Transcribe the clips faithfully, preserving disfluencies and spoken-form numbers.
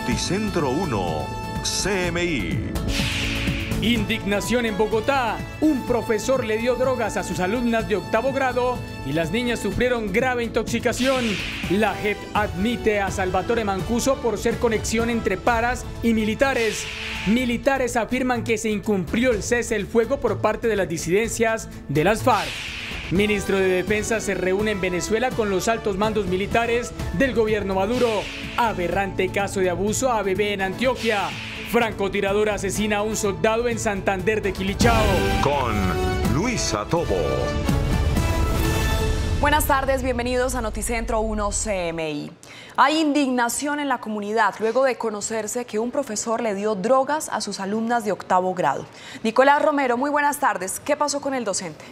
Noticentro uno, C M I. Indignación en Bogotá. Un profesor le dio drogas a sus alumnas de octavo grado y las niñas sufrieron grave intoxicación. La J E P admite a Salvatore Mancuso por ser conexión entre paras y militares. Militares afirman que se incumplió el cese el fuego por parte de las disidencias de las FARC. Ministro de Defensa se reúne en Venezuela con los altos mandos militares del gobierno Maduro. Aberrante caso de abuso a bebé en Antioquia. Francotirador asesina a un soldado en Santander de Quilichao. Con Luisa Tobo. Buenas tardes, bienvenidos a Noticentro uno C M I. Hay indignación en la comunidad luego de conocerse que un profesor le dio drogas a sus alumnas de octavo grado. Nicolás Romero, muy buenas tardes. ¿Qué pasó con el docente?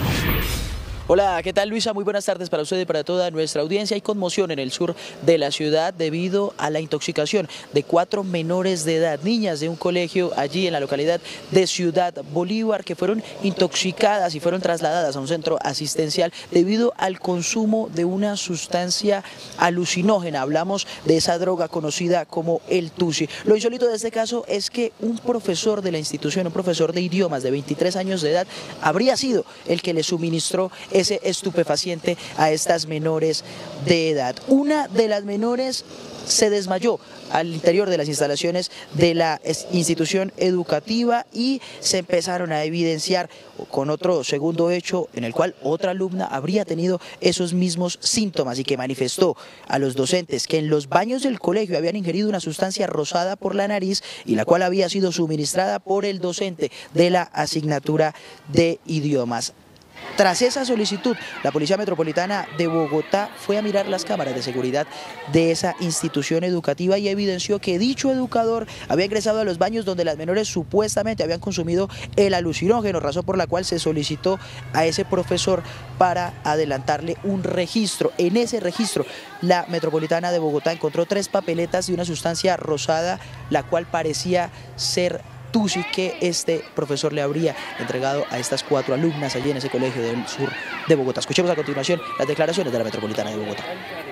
Hola, ¿qué tal, Luisa? Muy buenas tardes para usted y para toda nuestra audiencia. Hay conmoción en el sur de la ciudad debido a la intoxicación de cuatro menores de edad, niñas de un colegio allí en la localidad de Ciudad Bolívar, que fueron intoxicadas y fueron trasladadas a un centro asistencial debido al consumo de una sustancia alucinógena. Hablamos de esa droga conocida como el tusi. Lo insólito de este caso es que un profesor de la institución, un profesor de idiomas de veintitrés años de edad, habría sido el que le suministró ese estupefaciente a estas menores de edad. Una de las menores se desmayó al interior de las instalaciones de la institución educativa y se empezaron a evidenciar con otro segundo hecho en el cual otra alumna habría tenido esos mismos síntomas y que manifestó a los docentes que en los baños del colegio habían ingerido una sustancia rosada por la nariz y la cual había sido suministrada por el docente de la asignatura de idiomas. Tras esa solicitud, la Policía Metropolitana de Bogotá fue a mirar las cámaras de seguridad de esa institución educativa y evidenció que dicho educador había ingresado a los baños donde las menores supuestamente habían consumido el alucinógeno, razón por la cual se solicitó a ese profesor para adelantarle un registro. En ese registro, la Metropolitana de Bogotá encontró tres papeletas de una sustancia rosada, la cual parecía ser tusi que este profesor le habría entregado a estas cuatro alumnas allí en ese colegio del sur de Bogotá. Escuchemos a continuación las declaraciones de la Metropolitana de Bogotá.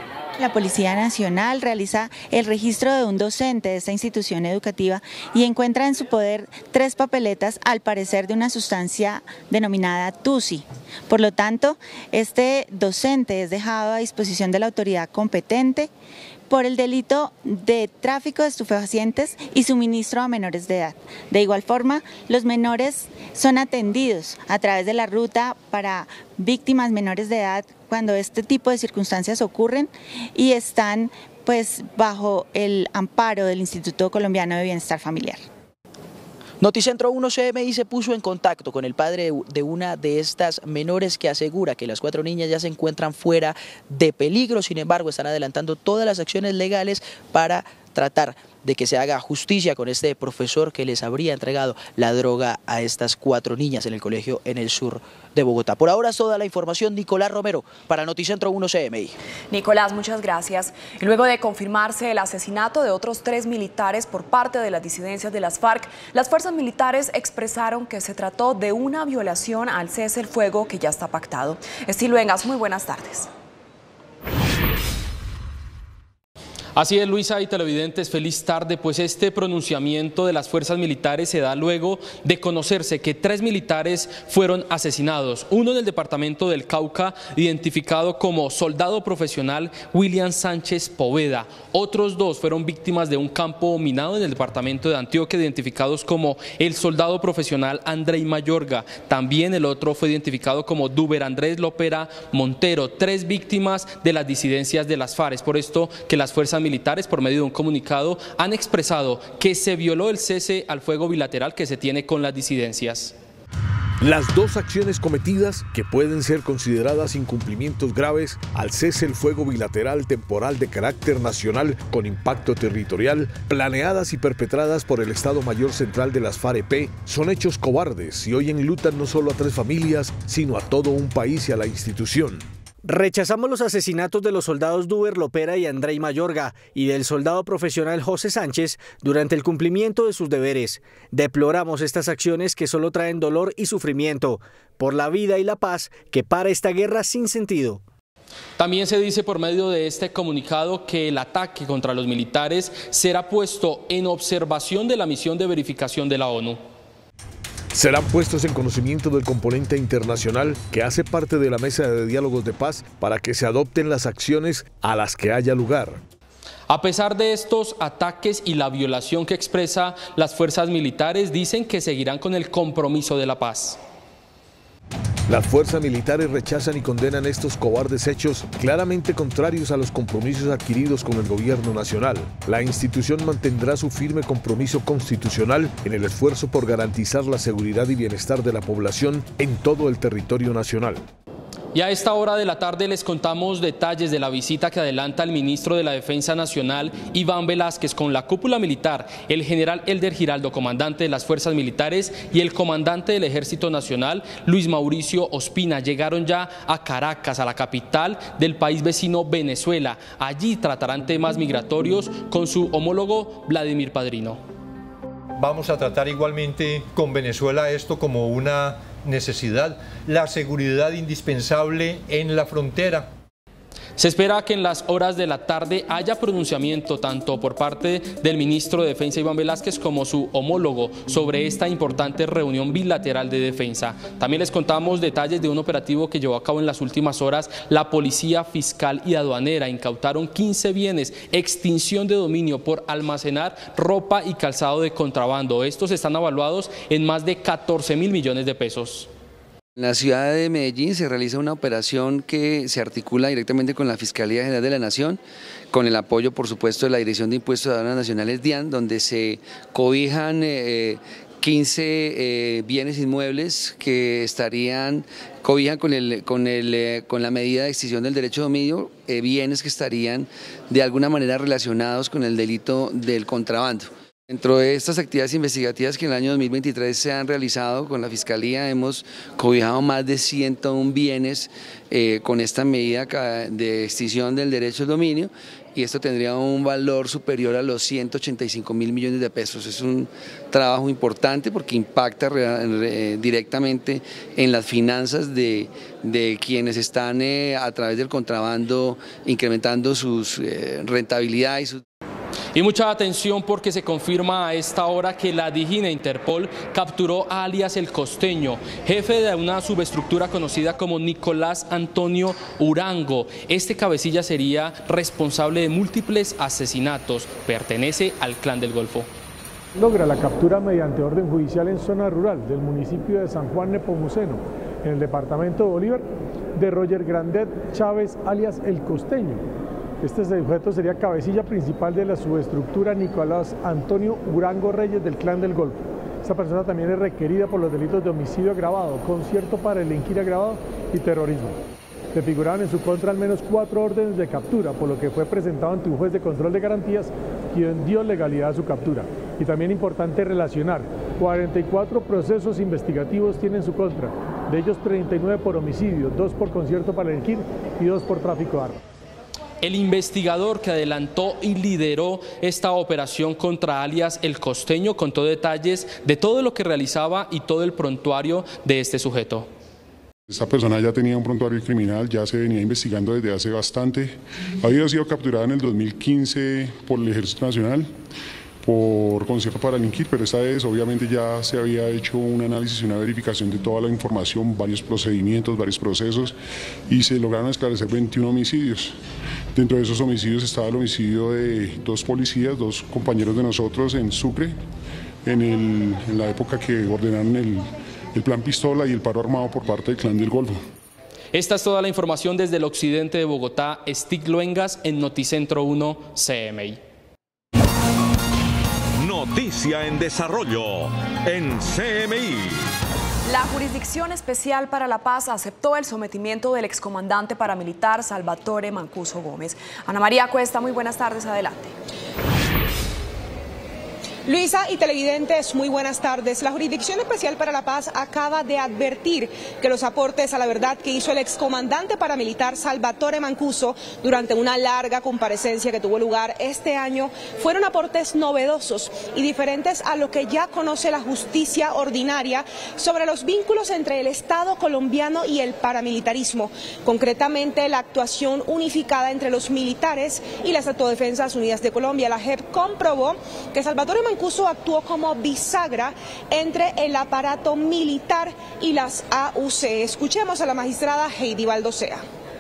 La Policía Nacional realiza el registro de un docente de esta institución educativa y encuentra en su poder tres papeletas, al parecer de una sustancia denominada tusi. Por lo tanto, este docente es dejado a disposición de la autoridad competente por el delito de tráfico de estupefacientes y suministro a menores de edad. De igual forma, los menores son atendidos a través de la ruta para víctimas menores de edad cuando este tipo de circunstancias ocurren y están pues bajo el amparo del Instituto Colombiano de Bienestar Familiar. Noticentro uno C M I se puso en contacto con el padre de una de estas menores que asegura que las cuatro niñas ya se encuentran fuera de peligro, sin embargo están adelantando todas las acciones legales para tratar de que se haga justicia con este profesor que les habría entregado la droga a estas cuatro niñas en el colegio en el sur de Bogotá. Por ahora es toda la información. Nicolás Romero para Noticentro uno C M I. Nicolás, muchas gracias. Y luego de confirmarse el asesinato de otros tres militares por parte de las disidencias de las FARC, las fuerzas militares expresaron que se trató de una violación al cese el fuego que ya está pactado. Estilo Engas, muy buenas tardes. Así es, Luisa y televidentes, feliz tarde, pues este pronunciamiento de las fuerzas militares se da luego de conocerse que tres militares fueron asesinados, uno en el departamento del Cauca, identificado como soldado profesional William Sánchez Poveda, otros dos fueron víctimas de un campo minado en el departamento de Antioquia, identificados como el soldado profesional Andrei Mayorga, también el otro fue identificado como Duber Andrés Lopera Montero, tres víctimas de las disidencias de las FARC. Por esto que las fuerzas militares, por medio de un comunicado, han expresado que se violó el cese al fuego bilateral que se tiene con las disidencias. Las dos acciones cometidas, que pueden ser consideradas incumplimientos graves al cese el fuego bilateral temporal de carácter nacional con impacto territorial, planeadas y perpetradas por el Estado Mayor Central de las FARC-E P, son hechos cobardes y hoy enlutan no solo a tres familias, sino a todo un país y a la institución. Rechazamos los asesinatos de los soldados Duber Lopera y Andrei Mayorga y del soldado profesional José Sánchez durante el cumplimiento de sus deberes. Deploramos estas acciones que solo traen dolor y sufrimiento por la vida y la paz que para esta guerra sin sentido. También se dice por medio de este comunicado que el ataque contra los militares será puesto en observación de la misión de verificación de la ONU. Serán puestos en conocimiento del componente internacional que hace parte de la mesa de diálogos de paz para que se adopten las acciones a las que haya lugar. A pesar de estos ataques y la violación que expresa las fuerzas militares, dicen que seguirán con el compromiso de la paz. Las fuerzas militares rechazan y condenan estos cobardes hechos claramente contrarios a los compromisos adquiridos con el gobierno nacional. La institución mantendrá su firme compromiso constitucional en el esfuerzo por garantizar la seguridad y bienestar de la población en todo el territorio nacional. Y a esta hora de la tarde les contamos detalles de la visita que adelanta el ministro de la Defensa Nacional, Iván Velásquez, con la cúpula militar, el general Elder Giraldo, comandante de las Fuerzas Militares, y el comandante del Ejército Nacional, Luis Mauricio Ospina. Llegaron ya a Caracas, a la capital del país vecino Venezuela. Allí tratarán temas migratorios con su homólogo Vladimir Padrino. Vamos a tratar igualmente con Venezuela esto como una necesidad, la seguridad indispensable en la frontera. Se espera que en las horas de la tarde haya pronunciamiento tanto por parte del ministro de Defensa Iván Velásquez como su homólogo sobre esta importante reunión bilateral de defensa. También les contamos detalles de un operativo que llevó a cabo en las últimas horas la Policía Fiscal y Aduanera. Incautaron quince bienes, extinción de dominio por almacenar ropa y calzado de contrabando. Estos están evaluados en más de catorce mil millones de pesos. En la ciudad de Medellín se realiza una operación que se articula directamente con la Fiscalía General de la Nación, con el apoyo, por supuesto, de la Dirección de Impuestos de Aduanas Nacionales, D I A N, donde se cobijan eh, quince eh, bienes inmuebles que estarían, cobijan con, el, con, el, eh, con la medida de extinción del derecho de dominio, eh, bienes que estarían de alguna manera relacionados con el delito del contrabando. Dentro de estas actividades investigativas que en el año dos mil veintitrés se han realizado con la Fiscalía, hemos cobijado más de ciento uno bienes eh, con esta medida de extinción del derecho al dominio, y esto tendría un valor superior a los ciento ochenta y cinco mil millones de pesos. Es un trabajo importante porque impacta re, directamente en las finanzas de, de quienes están eh, a través del contrabando incrementando sus eh, rentabilidades y sus... Y mucha atención porque se confirma a esta hora que la DIJÍN e Interpol capturó a alias El Costeño, jefe de una subestructura conocida como Nicolás Antonio Urango. Este cabecilla sería responsable de múltiples asesinatos, pertenece al Clan del Golfo. Logra la captura mediante orden judicial en zona rural del municipio de San Juan Nepomuceno, en el departamento de Bolívar, de Roger Grandet Chávez, alias El Costeño. Este sujeto sería cabecilla principal de la subestructura Nicolás Antonio Urango Reyes del Clan del Golfo. Esta persona también es requerida por los delitos de homicidio agravado, concierto para delinquir agravado y terrorismo. Se figuraban en su contra al menos cuatro órdenes de captura, por lo que fue presentado ante un juez de control de garantías quien dio legalidad a su captura. Y también importante relacionar, cuarenta y cuatro procesos investigativos tiene en su contra, de ellos treinta y nueve por homicidio, dos por concierto para delinquir y dos por tráfico de armas. El investigador que adelantó y lideró esta operación contra alias El Costeño contó detalles de todo lo que realizaba y todo el prontuario de este sujeto. Esta persona ya tenía un prontuario criminal, ya se venía investigando desde hace bastante. Había sido capturada en el dos mil quince por el Ejército Nacional por concierto para delinquir, pero esta vez obviamente ya se había hecho un análisis y una verificación de toda la información, varios procedimientos, varios procesos, y se lograron esclarecer veintiún homicidios. Dentro de esos homicidios estaba el homicidio de dos policías, dos compañeros de nosotros en Sucre, en, el, en la época que ordenaron el, el plan pistola y el paro armado por parte del Clan del Golfo. Esta es toda la información desde el occidente de Bogotá. Stig Luengas en Noticentro uno C M I. Noticia en desarrollo en C M I. La Jurisdicción Especial para la Paz aceptó el sometimiento del excomandante paramilitar Salvatore Mancuso Gómez. Ana María Cuesta, muy buenas tardes, adelante. Luisa y televidentes, muy buenas tardes. La Jurisdicción Especial para la Paz acaba de advertir que los aportes a la verdad que hizo el excomandante paramilitar Salvatore Mancuso durante una larga comparecencia que tuvo lugar este año fueron aportes novedosos y diferentes a lo que ya conoce la justicia ordinaria sobre los vínculos entre el Estado colombiano y el paramilitarismo, concretamente la actuación unificada entre los militares y las Autodefensas Unidas de Colombia. La J E P comprobó que Salvatore Mancuso actuó como bisagra entre el aparato militar y las A U C. Escuchemos a la magistrada Heidi Baldosea.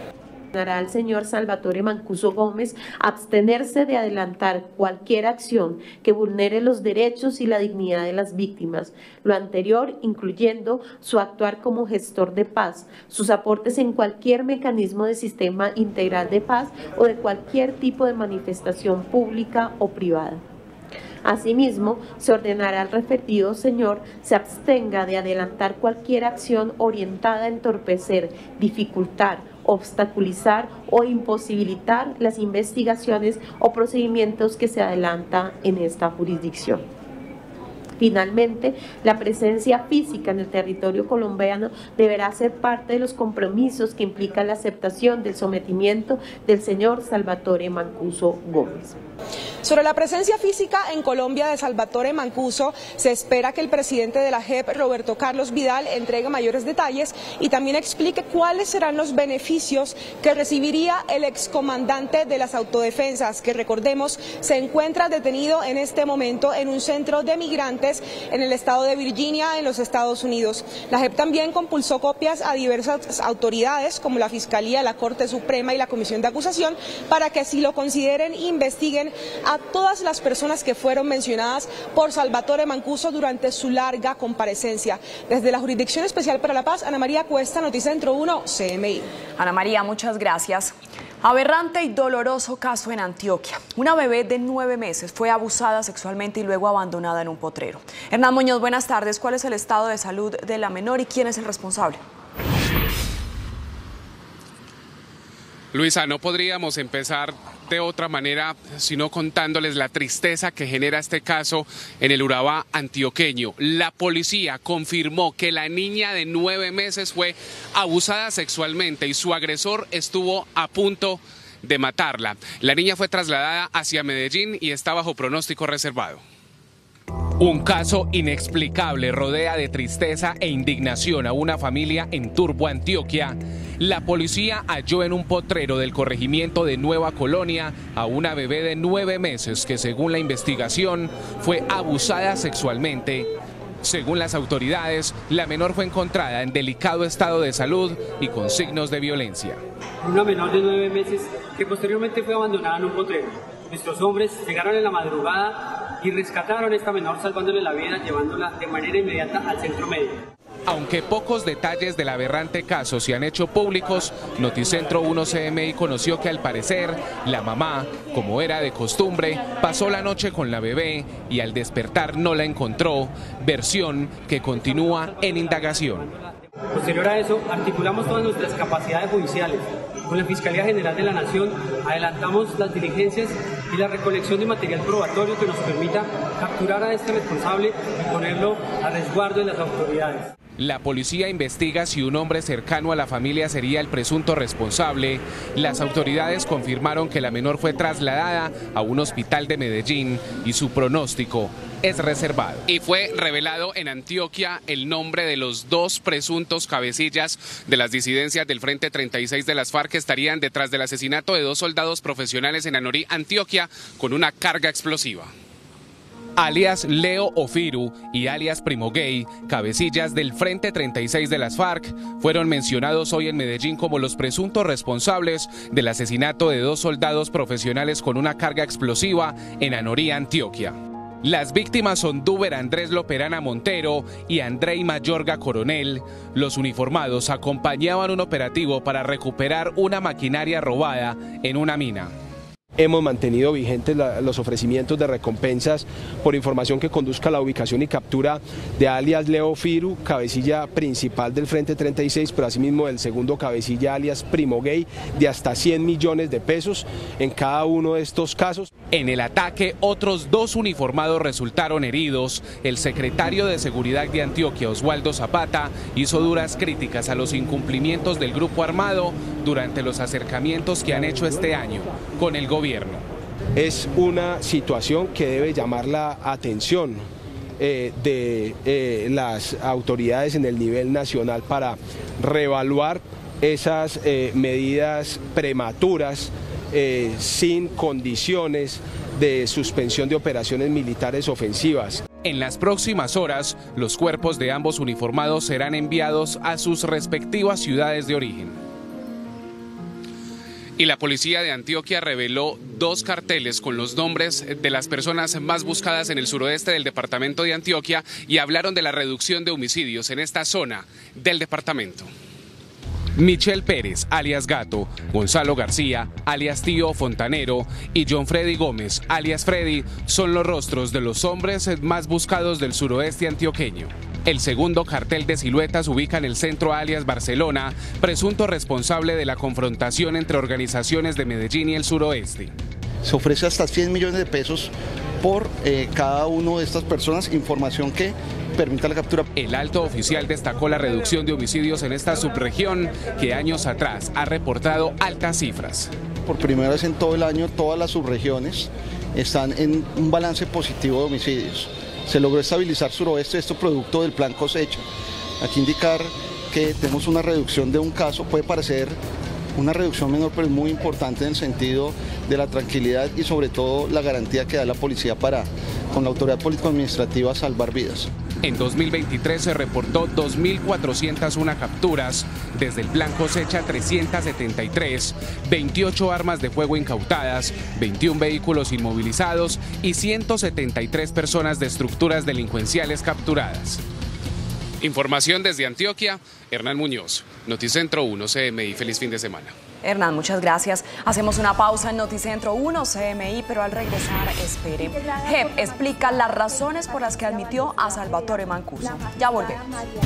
Al señor Salvatore Mancuso Gómez abstenerse de adelantar cualquier acción que vulnere los derechos y la dignidad de las víctimas, lo anterior incluyendo su actuar como gestor de paz, sus aportes en cualquier mecanismo de sistema integral de paz o de cualquier tipo de manifestación pública o privada. Asimismo, se ordenará al referido señor se abstenga de adelantar cualquier acción orientada a entorpecer, dificultar, obstaculizar o imposibilitar las investigaciones o procedimientos que se adelanta en esta jurisdicción. Finalmente, la presencia física en el territorio colombiano deberá ser parte de los compromisos que implica la aceptación del sometimiento del señor Salvatore Mancuso Gómez. Sobre la presencia física en Colombia de Salvatore Mancuso, se espera que el presidente de la J E P, Roberto Carlos Vidal, entregue mayores detalles y también explique cuáles serán los beneficios que recibiría el excomandante de las autodefensas, que recordemos se encuentra detenido en este momento en un centro de migrantes en el estado de Virginia, en los Estados Unidos. La J E P también compulsó copias a diversas autoridades como la Fiscalía, la Corte Suprema y la Comisión de Acusación para que si lo consideren investiguen a todas las personas que fueron mencionadas por Salvatore Mancuso durante su larga comparecencia. Desde la Jurisdicción Especial para la Paz, Ana María Cuesta, Noticentro uno, C M I. Ana María, muchas gracias. Aberrante y doloroso caso en Antioquia. Una bebé de nueve meses fue abusada sexualmente y luego abandonada en un potrero. Hernán Muñoz, buenas tardes. ¿Cuál es el estado de salud de la menor y quién es el responsable? Luisa, no podríamos empezar de otra manera sino contándoles la tristeza que genera este caso en el Urabá antioqueño. La policía confirmó que la niña de nueve meses fue abusada sexualmente y su agresor estuvo a punto de matarla. La niña fue trasladada hacia Medellín y está bajo pronóstico reservado. Un caso inexplicable rodea de tristeza e indignación a una familia en Turbo, Antioquia. La policía halló en un potrero del corregimiento de Nueva Colonia a una bebé de nueve meses que, según la investigación, fue abusada sexualmente. Según las autoridades, la menor fue encontrada en delicado estado de salud y con signos de violencia. Una menor de nueve meses que posteriormente fue abandonada en un potrero. Nuestros hombres llegaron en la madrugada y rescataron a esta menor salvándole la vida, llevándola de manera inmediata al centro médico. Aunque pocos detalles del aberrante caso se han hecho públicos, Noticentro uno C M I conoció que al parecer la mamá, como era de costumbre, pasó la noche con la bebé y al despertar no la encontró, versión que continúa en indagación. Posterior a eso, articulamos todas nuestras capacidades judiciales. Con la Fiscalía General de la Nación adelantamos las diligencias y la recolección de material probatorio que nos permita capturar a este responsable y ponerlo a resguardo de las autoridades. La policía investiga si un hombre cercano a la familia sería el presunto responsable. Las autoridades confirmaron que la menor fue trasladada a un hospital de Medellín y su pronóstico es reservado. Y fue revelado en Antioquia el nombre de los dos presuntos cabecillas de las disidencias del Frente treinta y seis de las FARC que estarían detrás del asesinato de dos soldados profesionales en Anorí, Antioquia, con una carga explosiva. Alias Leo Ofiru y alias Primo Gay, cabecillas del Frente treinta y seis de las FARC, fueron mencionados hoy en Medellín como los presuntos responsables del asesinato de dos soldados profesionales con una carga explosiva en Anorí, Antioquia. Las víctimas son Duber Andrés Loperana Montero y Andrei Mayorga Coronel. Los uniformados acompañaban un operativo para recuperar una maquinaria robada en una mina. Hemos mantenido vigentes la, los ofrecimientos de recompensas por información que conduzca a la ubicación y captura de alias Leo Firu, cabecilla principal del Frente treinta y seis, pero asimismo del segundo cabecilla alias Primo Gay, de hasta cien millones de pesos en cada uno de estos casos. En el ataque, otros dos uniformados resultaron heridos. El secretario de Seguridad de Antioquia, Oswaldo Zapata, hizo duras críticas a los incumplimientos del grupo armado durante los acercamientos que han hecho este año con el gobierno. Es una situación que debe llamar la atención eh, de eh, las autoridades en el nivel nacional para reevaluar esas eh, medidas prematuras eh, sin condiciones de suspensión de operaciones militares ofensivas. En las próximas horas, los cuerpos de ambos uniformados serán enviados a sus respectivas ciudades de origen. Y la policía de Antioquia reveló dos carteles con los nombres de las personas más buscadas en el suroeste del departamento de Antioquia y hablaron de la reducción de homicidios en esta zona del departamento. Michelle Pérez, alias Gato, Gonzalo García, alias Tío Fontanero, y John Freddy Gómez, alias Freddy, son los rostros de los hombres más buscados del suroeste antioqueño. El segundo cartel de siluetas ubica en el centro alias Barcelona, presunto responsable de la confrontación entre organizaciones de Medellín y el suroeste. Se ofrece hasta cien millones de pesos por eh, cada una de estas personas, información que permita la captura. El alto oficial destacó la reducción de homicidios en esta subregión, que años atrás ha reportado altas cifras. Por primera vez en todo el año, todas las subregiones están en un balance positivo de homicidios. Se logró estabilizar suroeste, esto producto del plan cosecha. Aquí indicar que tenemos una reducción de un caso, puede parecer una reducción menor, pero es muy importante en el sentido de la tranquilidad y sobre todo la garantía que da la policía para, con la autoridad político-administrativa, salvar vidas. En dos mil veintitrés se reportó dos mil cuatrocientas una capturas, desde el plan cosecha trescientas setenta y tres, veintiocho armas de fuego incautadas, veintiún vehículos inmovilizados y ciento setenta y tres personas de estructuras delincuenciales capturadas. Información desde Antioquia, Hernán Muñoz, Noticentro uno C M I. Feliz fin de semana. Hernán, muchas gracias. Hacemos una pausa en Noticentro uno C M I, pero al regresar, espere. J E P explica las razones por las que admitió a Salvatore Mancuso. Ya volvemos.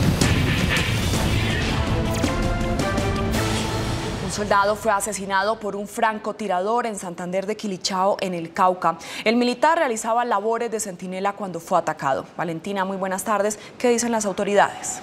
Un soldado fue asesinado por un francotirador en Santander de Quilichao, en el Cauca. El militar realizaba labores de centinela cuando fue atacado. Valentina, muy buenas tardes. ¿Qué dicen las autoridades?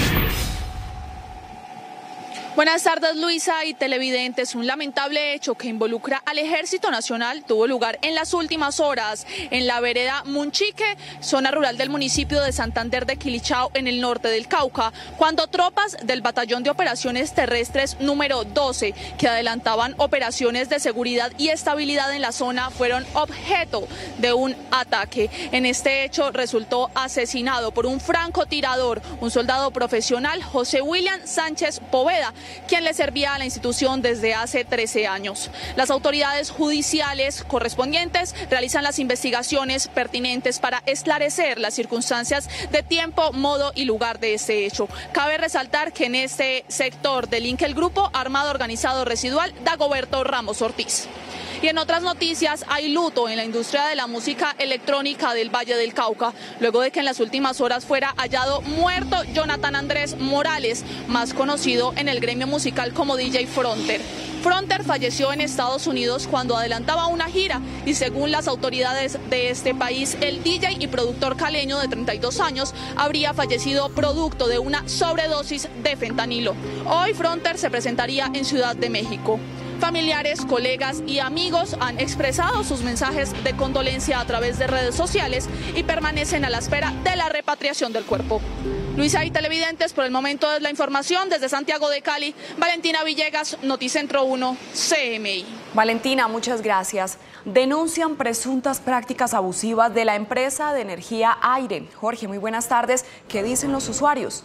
Buenas tardes, Luisa y televidentes. Un lamentable hecho que involucra al Ejército Nacional tuvo lugar en las últimas horas en la vereda Munchique, zona rural del municipio de Santander de Quilichao, en el norte del Cauca, cuando tropas del Batallón de Operaciones Terrestres número doce, que adelantaban operaciones de seguridad y estabilidad en la zona, fueron objeto de un ataque. En este hecho resultó asesinado por un francotirador, un soldado profesional, José William Sánchez Poveda, quien le servía a la institución desde hace trece años. Las autoridades judiciales correspondientes realizan las investigaciones pertinentes para esclarecer las circunstancias de tiempo, modo y lugar de este hecho. Cabe resaltar que en este sector delinque el grupo armado organizado residual Dagoberto Ramos Ortiz. Y en otras noticias, hay luto en la industria de la música electrónica del Valle del Cauca, luego de que en las últimas horas fuera hallado muerto Jonathan Andrés Morales, más conocido en el gremio musical como D J Fronter. Fronter falleció en Estados Unidos cuando adelantaba una gira y, según las autoridades de este país, el D J y productor caleño de treinta y dos años habría fallecido producto de una sobredosis de fentanilo. Hoy Fronter se presentaría en Ciudad de México. Familiares, colegas y amigos han expresado sus mensajes de condolencia a través de redes sociales y permanecen a la espera de la repatriación del cuerpo. Luisa y televidentes, por el momento es la información desde Santiago de Cali. Valentina Villegas, Noticentro uno C M I. Valentina, muchas gracias. Denuncian presuntas prácticas abusivas de la empresa de energía Aire. Jorge, muy buenas tardes. ¿Qué dicen los usuarios?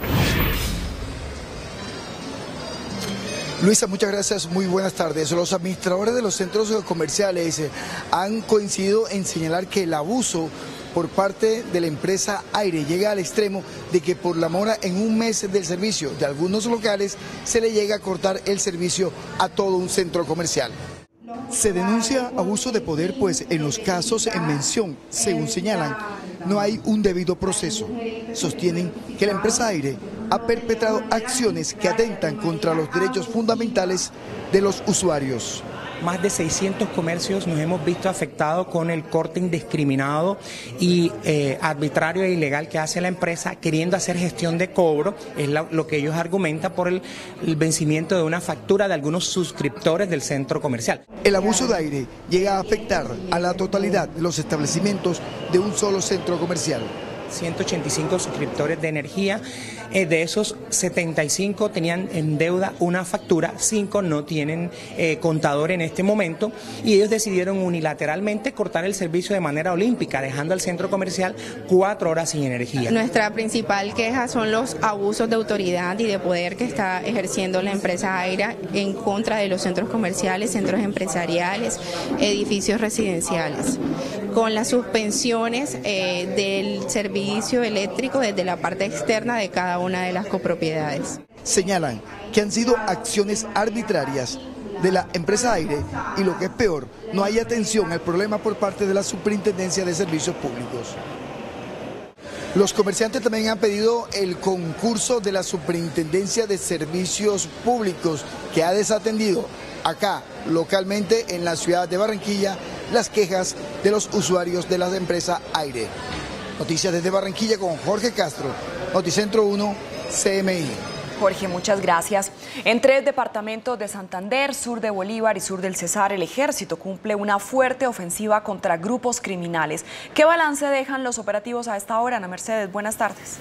Luisa, muchas gracias, muy buenas tardes. Los administradores de los centros comerciales han coincidido en señalar que el abuso por parte de la empresa Aire llega al extremo de que por la mora en un mes del servicio de algunos locales se le llega a cortar el servicio a todo un centro comercial. Se denuncia abuso de poder, pues en los casos en mención, según señalan, no hay un debido proceso. Sostienen que la empresa Aire ha perpetrado acciones que atentan contra los derechos fundamentales de los usuarios. Más de seiscientos comercios nos hemos visto afectados con el corte indiscriminado y eh, arbitrario e ilegal que hace la empresa queriendo hacer gestión de cobro, es la, lo que ellos argumentan por el, el vencimiento de una factura de algunos suscriptores del centro comercial. El abuso de Aire llega a afectar a la totalidad de los establecimientos de un solo centro comercial. ciento ochenta y cinco suscriptores de energía, eh, de esos setenta y cinco tenían en deuda una factura, cinco no tienen eh, contador en este momento y ellos decidieron unilateralmente cortar el servicio de manera olímpica, dejando al centro comercial cuatro horas sin energía. Nuestra principal queja son los abusos de autoridad y de poder que está ejerciendo la empresa Aire en contra de los centros comerciales, centros empresariales, edificios residenciales, con las suspensiones eh, del servicio eléctrico desde la parte externa de cada una de las copropiedades. Señalan que han sido acciones arbitrarias de la empresa Aire y, lo que es peor, no hay atención al problema por parte de la Superintendencia de Servicios Públicos. Los comerciantes también han pedido el concurso de la Superintendencia de Servicios Públicos, que ha desatendido acá localmente en la ciudad de Barranquilla las quejas de los usuarios de la empresa Aire. Noticias desde Barranquilla con Jorge Castro, Noticentro uno, C M I. Jorge, muchas gracias. En tres departamentos de Santander, sur de Bolívar y sur del Cesar, el ejército cumple una fuerte ofensiva contra grupos criminales. ¿Qué balance dejan los operativos a esta hora? Ana Mercedes, buenas tardes.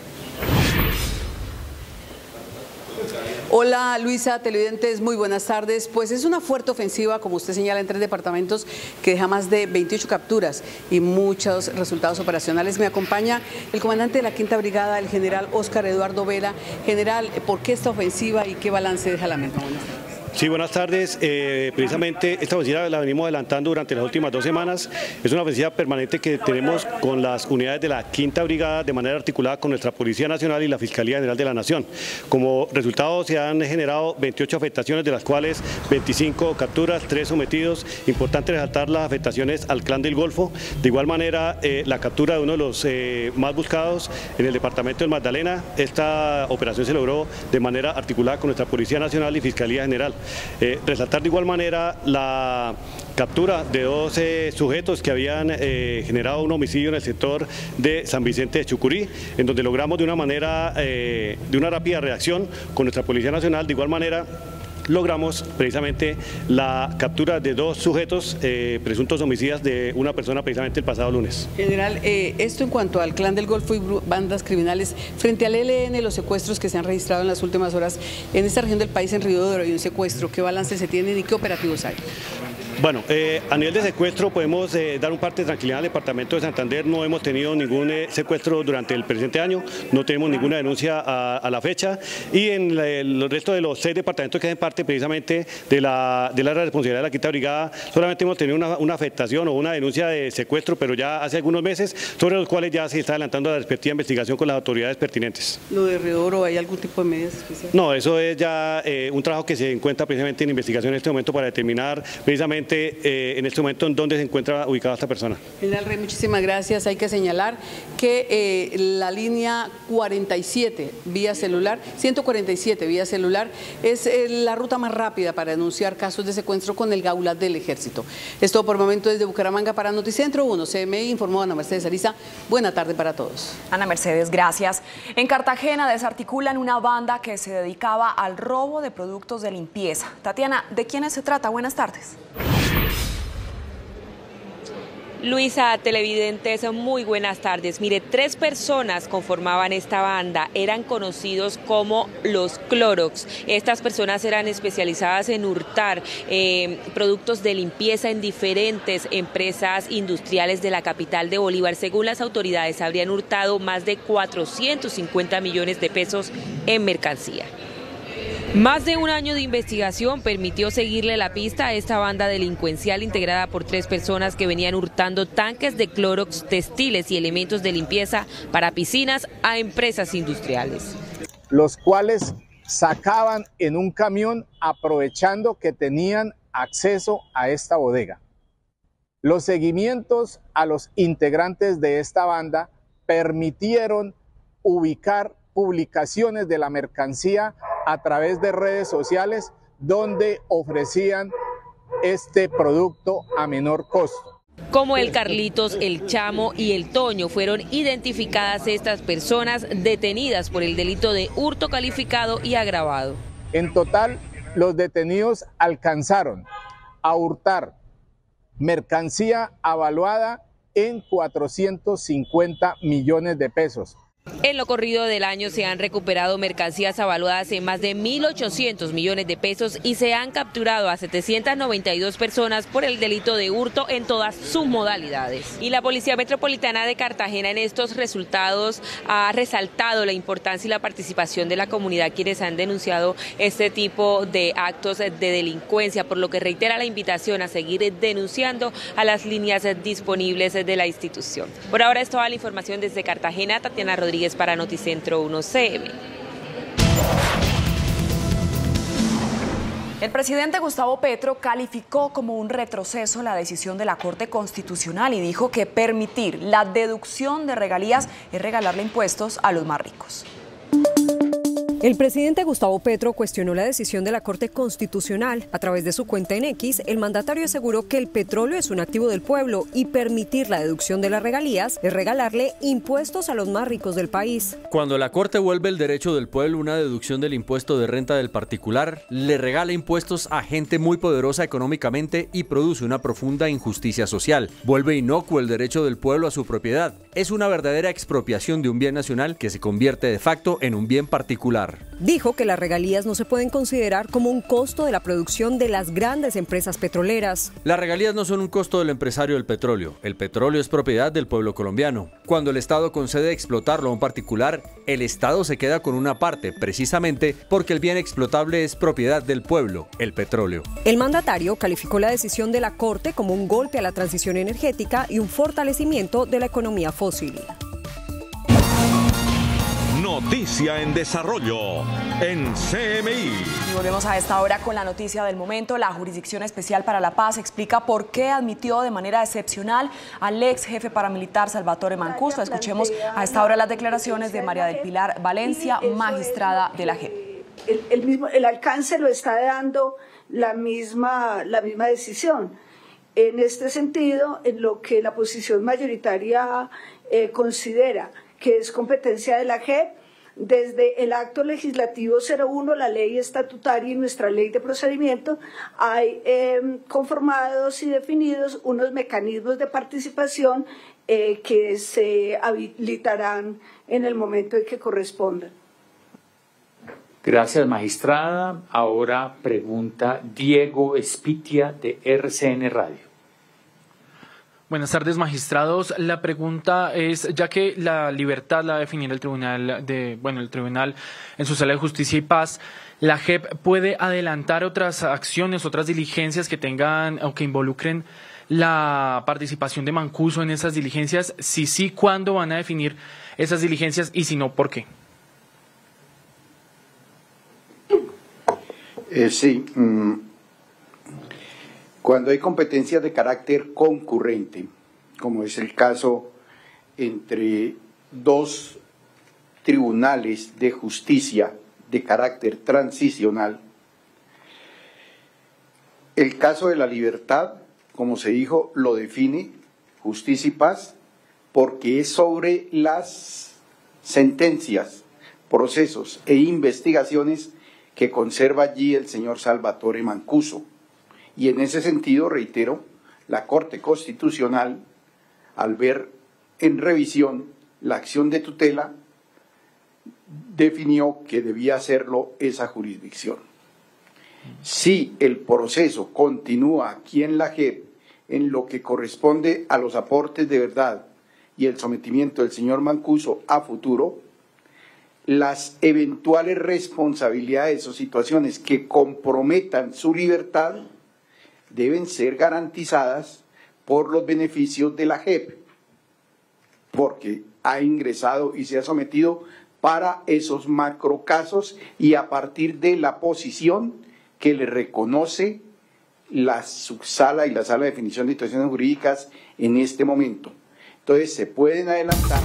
Hola Luisa, televidentes, muy buenas tardes. Pues es una fuerte ofensiva, como usted señala, en tres departamentos que deja más de veintiocho capturas y muchos resultados operacionales. Me acompaña el comandante de la Quinta Brigada, el general Óscar Eduardo Vera. General, ¿por qué esta ofensiva y qué balance deja la misma? Sí, buenas tardes. Eh, precisamente esta ofensiva la venimos adelantando durante las últimas dos semanas. Es una ofensiva permanente que tenemos con las unidades de la Quinta Brigada de manera articulada con nuestra Policía Nacional y la Fiscalía General de la Nación. Como resultado se han generado veintiocho afectaciones, de las cuales veinticinco capturas, tres sometidos. Importante resaltar las afectaciones al Clan del Golfo. De igual manera, eh, la captura de uno de los eh, más buscados en el departamento del Magdalena. Esta operación se logró de manera articulada con nuestra Policía Nacional y Fiscalía General. Eh, resaltar de igual manera la captura de doce sujetos que habían eh, generado un homicidio en el sector de San Vicente de Chucurí, en donde logramos de una manera, eh, de una rápida reacción con nuestra Policía Nacional. De igual manera, logramos precisamente la captura de dos sujetos eh, presuntos homicidas de una persona precisamente el pasado lunes. General, eh, esto en cuanto al Clan del Golfo y bandas criminales, frente al E L N, los secuestros que se han registrado en las últimas horas en esta región del país, en Río de Oro, y un secuestro, ¿qué balance se tienen y qué operativos hay? Bueno, eh, a nivel de secuestro podemos eh, dar un parte de tranquilidad al departamento de Santander. No hemos tenido ningún eh, secuestro durante el presente año, no tenemos ninguna denuncia a, a la fecha, y en la, el resto de los seis departamentos que hacen parte precisamente de la, de la responsabilidad de la Quinta Brigada, solamente hemos tenido una, una afectación o una denuncia de secuestro, pero ya hace algunos meses, sobre los cuales ya se está adelantando la respectiva investigación con las autoridades pertinentes. ¿Lo de Río de Oro, hay algún tipo de medidas especiales? No, eso es ya eh, un trabajo que se encuentra precisamente en investigación en este momento para determinar precisamente Eh, en este momento en dónde se encuentra ubicada esta persona. General Rey, muchísimas gracias. Hay que señalar que eh, la línea cuarenta y siete vía celular, ciento cuarenta y siete vía celular, es eh, la ruta más rápida para denunciar casos de secuestro con el Gaulat del Ejército. Es todo por el momento desde Bucaramanga para Noticentro uno. C M I informó Ana Mercedes Ariza. Buena tarde para todos. Ana Mercedes, gracias. En Cartagena desarticulan una banda que se dedicaba al robo de productos de limpieza. Tatiana, ¿de quiénes se trata? Buenas tardes. Luisa, televidentes, muy buenas tardes. Mire, tres personas conformaban esta banda, eran conocidos como los Clorox. Estas personas eran especializadas en hurtar eh, productos de limpieza en diferentes empresas industriales de la capital de Bolívar. Según las autoridades, habrían hurtado más de cuatrocientos cincuenta millones de pesos en mercancía. Más de un año de investigación permitió seguirle la pista a esta banda delincuencial integrada por tres personas que venían hurtando tanques de Clorox, textiles y elementos de limpieza para piscinas a empresas industriales. Los cuales sacaban en un camión aprovechando que tenían acceso a esta bodega. Los seguimientos a los integrantes de esta banda permitieron ubicar publicaciones de la mercancía a través de redes sociales donde ofrecían este producto a menor costo. Como el Carlitos, el Chamo y el Toño fueron identificadas estas personas detenidas por el delito de hurto calificado y agravado. En total, los detenidos alcanzaron a hurtar mercancía avaluada en cuatrocientos cincuenta millones de pesos. En lo corrido del año se han recuperado mercancías avaluadas en más de mil ochocientos millones de pesos y se han capturado a setecientas noventa y dos personas por el delito de hurto en todas sus modalidades. Y la Policía Metropolitana de Cartagena en estos resultados ha resaltado la importancia y la participación de la comunidad quienes han denunciado este tipo de actos de delincuencia, por lo que reitera la invitación a seguir denunciando a las líneas disponibles de la institución. Por ahora es toda la información desde Cartagena. Tatiana Rodríguez para Noticentro uno C M. El presidente Gustavo Petro calificó como un retroceso la decisión de la Corte Constitucional y dijo que permitir la deducción de regalías es regalarle impuestos a los más ricos. El presidente Gustavo Petro cuestionó la decisión de la Corte Constitucional. A través de su cuenta en X, el mandatario aseguró que el petróleo es un activo del pueblo y permitir la deducción de las regalías es regalarle impuestos a los más ricos del país. Cuando la Corte vuelve el derecho del pueblo una deducción del impuesto de renta del particular, le regala impuestos a gente muy poderosa económicamente y produce una profunda injusticia social. Vuelve inocuo el derecho del pueblo a su propiedad. Es una verdadera expropiación de un bien nacional que se convierte de facto en un bien particular. Dijo que las regalías no se pueden considerar como un costo de la producción de las grandes empresas petroleras. Las regalías no son un costo del empresario del petróleo. El petróleo es propiedad del pueblo colombiano. Cuando el Estado concede explotarlo a un particular, el Estado se queda con una parte, precisamente porque el bien explotable es propiedad del pueblo, el petróleo. El mandatario calificó la decisión de la Corte como un golpe a la transición energética y un fortalecimiento de la economía fósil. Noticia en desarrollo en C M I. Y volvemos a esta hora con la noticia del momento. La Jurisdicción Especial para la Paz explica por qué admitió de manera excepcional al ex jefe paramilitar Salvatore Mancuso. Escuchemos a esta hora las declaraciones de María del Pilar Valencia, magistrada de la J E P. El, el, mismo, el alcance lo está dando la misma, la misma decisión. En este sentido, en lo que la posición mayoritaria eh, considera que es competencia de la J E P, desde el acto legislativo cero uno, la ley estatutaria y nuestra ley de procedimiento, hay eh, conformados y definidos unos mecanismos de participación eh, que se habilitarán en el momento en que correspondan. Gracias, magistrada. Ahora pregunta Diego Espitia de R C N Radio. Buenas tardes, magistrados. La pregunta es, ya que la libertad la va a definir el tribunal de, bueno, el tribunal en su sala de justicia y paz, ¿la J E P puede adelantar otras acciones, otras diligencias que tengan o que involucren la participación de Mancuso en esas diligencias? Si sí, ¿cuándo van a definir esas diligencias? Y si no, ¿por qué? Eh, sí. Mm. Cuando hay competencias de carácter concurrente, como es el caso entre dos tribunales de justicia de carácter transicional, el caso de la libertad, como se dijo, lo define Justicia y Paz, porque es sobre las sentencias, procesos e investigaciones que conserva allí el señor Salvatore Mancuso. Y en ese sentido, reitero, la Corte Constitucional, al ver en revisión la acción de tutela, definió que debía hacerlo esa jurisdicción. Si el proceso continúa aquí en la J E P, en lo que corresponde a los aportes de verdad y el sometimiento del señor Mancuso a futuro, las eventuales responsabilidades o situaciones que comprometan su libertad deben ser garantizadas por los beneficios de la J E P, porque ha ingresado y se ha sometido para esos macrocasos y a partir de la posición que le reconoce la subsala y la sala de definición de situaciones jurídicas en este momento. Entonces se pueden adelantar.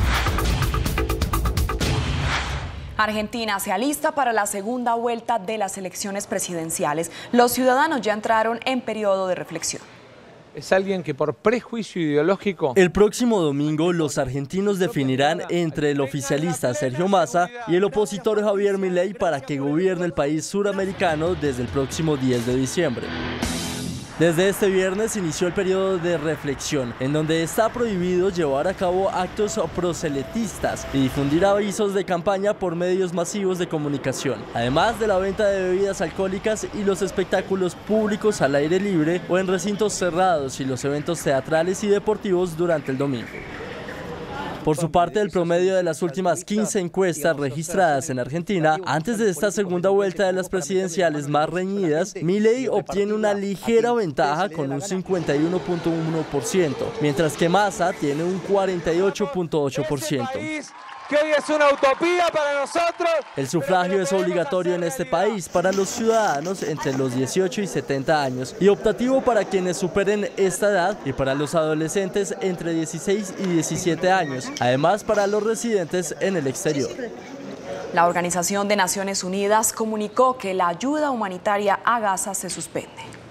Argentina se alista para la segunda vuelta de las elecciones presidenciales. Los ciudadanos ya entraron en periodo de reflexión. Es alguien que por prejuicio ideológico... El próximo domingo los argentinos definirán entre el oficialista Sergio Massa y el opositor Javier Milei para que gobierne el país suramericano desde el próximo diez de diciembre. Desde este viernes inició el periodo de reflexión, en donde está prohibido llevar a cabo actos proselitistas y difundir avisos de campaña por medios masivos de comunicación, además de la venta de bebidas alcohólicas y los espectáculos públicos al aire libre o en recintos cerrados y los eventos teatrales y deportivos durante el domingo. Por su parte, el promedio de las últimas quince encuestas registradas en Argentina, antes de esta segunda vuelta de las presidenciales más reñidas, Milei obtiene una ligera ventaja con un cincuenta y uno punto uno por ciento, mientras que Massa tiene un cuarenta y ocho punto ocho por ciento. Que hoy es una utopía para nosotros. El sufragio es obligatorio en este país para los ciudadanos entre los dieciocho y setenta años y optativo para quienes superen esta edad y para los adolescentes entre dieciséis y diecisiete años, además para los residentes en el exterior. La Organización de Naciones Unidas comunicó que la ayuda humanitaria a Gaza se suspende.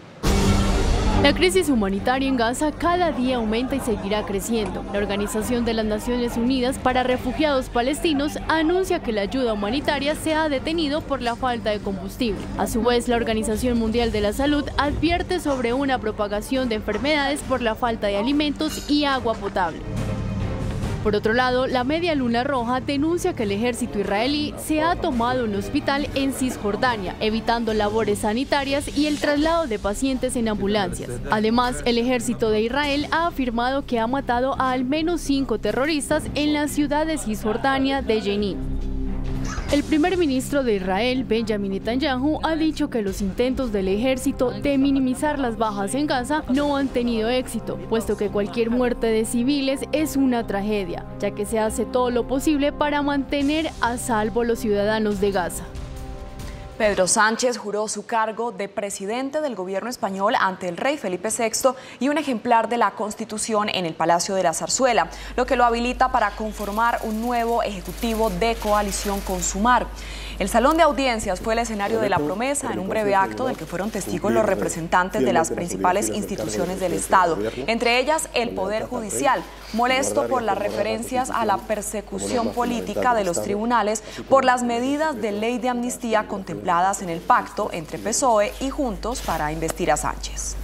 La crisis humanitaria en Gaza cada día aumenta y seguirá creciendo. La Organización de las Naciones Unidas para Refugiados Palestinos anuncia que la ayuda humanitaria se ha detenido por la falta de combustible. A su vez, la Organización Mundial de la Salud advierte sobre una propagación de enfermedades por la falta de alimentos y agua potable. Por otro lado, la Media Luna Roja denuncia que el ejército israelí se ha tomado un hospital en Cisjordania, evitando labores sanitarias y el traslado de pacientes en ambulancias. Además, el ejército de Israel ha afirmado que ha matado a al menos cinco terroristas en la ciudad de Cisjordania de Jenin. El primer ministro de Israel, Benjamin Netanyahu, ha dicho que los intentos del ejército de minimizar las bajas en Gaza no han tenido éxito, puesto que cualquier muerte de civiles es una tragedia, ya que se hace todo lo posible para mantener a salvo los ciudadanos de Gaza. Pedro Sánchez juró su cargo de presidente del gobierno español ante el rey Felipe sexto y un ejemplar de la Constitución en el Palacio de la Zarzuela, lo que lo habilita para conformar un nuevo ejecutivo de coalición con Sumar. El Salón de Audiencias fue el escenario de la promesa en un breve acto del que fueron testigos los representantes de las principales instituciones del Estado, entre ellas el Poder Judicial, molesto por las referencias a la persecución política de los tribunales por las medidas de ley de amnistía contempladas en el pacto entre P S O E y Juntos para investir a Sánchez.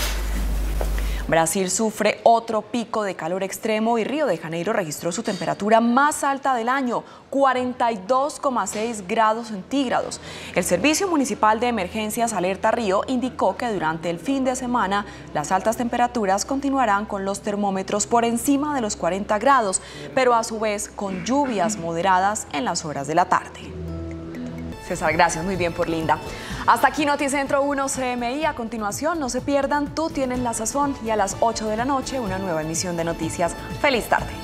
Brasil sufre otro pico de calor extremo y Río de Janeiro registró su temperatura más alta del año, cuarenta y dos coma seis grados centígrados. El Servicio Municipal de Emergencias Alerta Río indicó que durante el fin de semana las altas temperaturas continuarán con los termómetros por encima de los cuarenta grados, pero a su vez con lluvias moderadas en las horas de la tarde. César, gracias, muy bien por Linda. Hasta aquí Noticentro uno C M I. A continuación, no se pierdan Tú Tienes la Sazón y a las ocho de la noche una nueva emisión de noticias. ¡Feliz tarde!